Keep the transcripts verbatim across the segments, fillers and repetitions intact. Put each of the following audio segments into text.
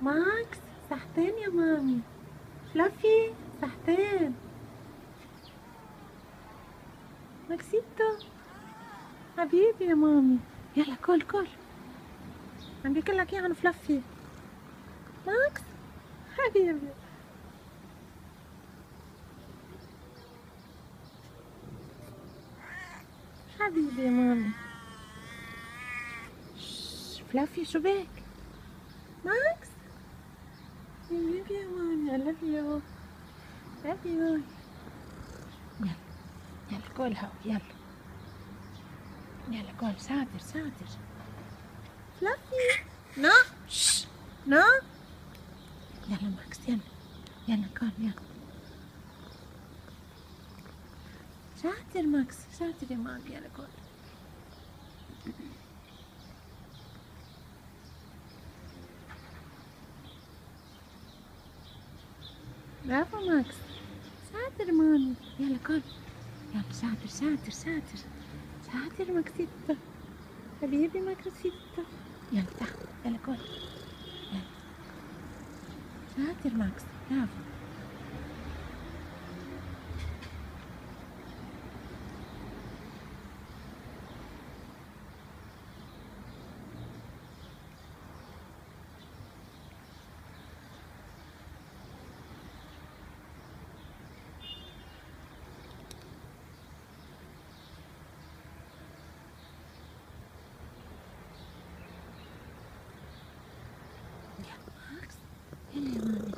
ماكس صحتين يا مامي. فلافي صحتين. ماكسيتو حبيبي يا مامي، يلا كل كل. عم بياكلك ايه عن فلافي؟ ماكس حبيبي. حبيبي يا مامي. شش، فلافي شو بك؟ ماكس حبيبي يا مامي. I love you. love you. يلا يلا كل هوا يلا. يلا كل. ساتر ساتر. فلافي نو. شش نو. يلا ماكس يلا يلا كل يلا. شاطر ماكس شاطر يا مامي. يلا كل. برافو ماكس. شاطر مامي. يلا كل. يلا شاطر شاطر شاطر شاطر ماكسيتو. حبيبي ماكسيتو. يلا تعال يلا كل. يلا شاطر ماكس. برافو. يلا ماكس يلا يا مامي.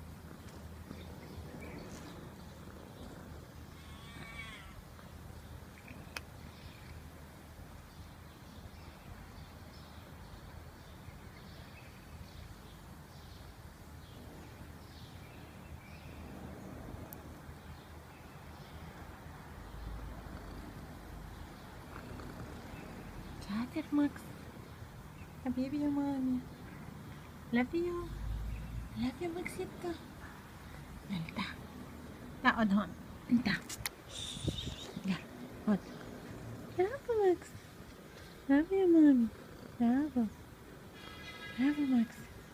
شاطر ماكس. حبيبي يا مامي. love you. love you ماكسيتو. يلا تعال تعال اقعد هون. انت يلا اقعد. برافو ماكس. برافو يا مامي. برافو. برافو ماكس.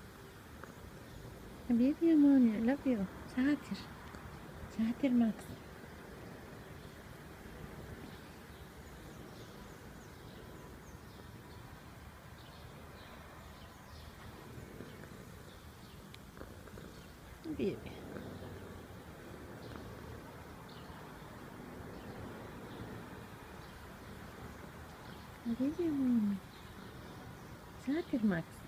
حبيبي يا مامي. I love you. شاطر شاطر ماكس. حبيبي. حبيبي يا مامي. شاطر ماكس.